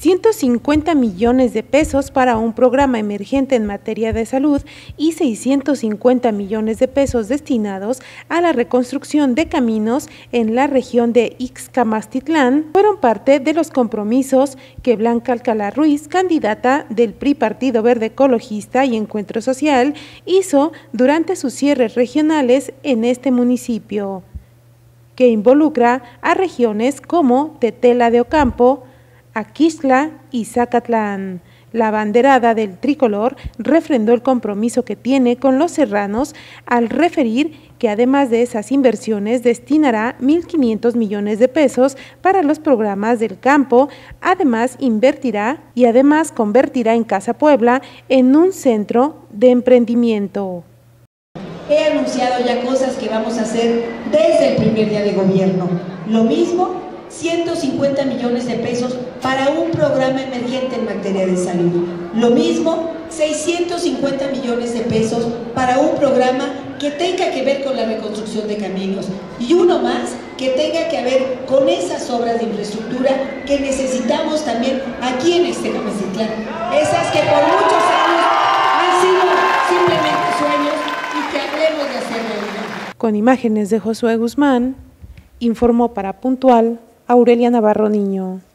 150 millones de pesos para un programa emergente en materia de salud y 650 millones de pesos destinados a la reconstrucción de caminos en la región de Ixcamastitlán fueron parte de los compromisos que Blanca Alcalá Ruiz, candidata del PRI Partido Verde Ecologista y Encuentro Social, hizo durante sus cierres regionales en este municipio, que involucra a regiones como Tetela de Ocampo, Aquixtla y Zacatlán. La abanderada del tricolor refrendó el compromiso que tiene con los serranos al referir que además de esas inversiones destinará 1.500 millones de pesos para los programas del campo, además convertirá en Casa Puebla en un centro de emprendimiento. He anunciado ya cosas que vamos a hacer desde el primer día de gobierno. Lo mismo, 150 millones de pesos para un programa emergente en materia de salud. Lo mismo, 650 millones de pesos para un programa que tenga que ver con la reconstrucción de caminos. Y uno más que tenga que ver con esas obras de infraestructura que necesitamos también aquí en Ixcamastitlán. Esas que por muchos años han sido simplemente sueños y que hablemos de hacer realidad. Con imágenes de Josué Guzmán, informó para Puntual Aurelia Navarro Niño.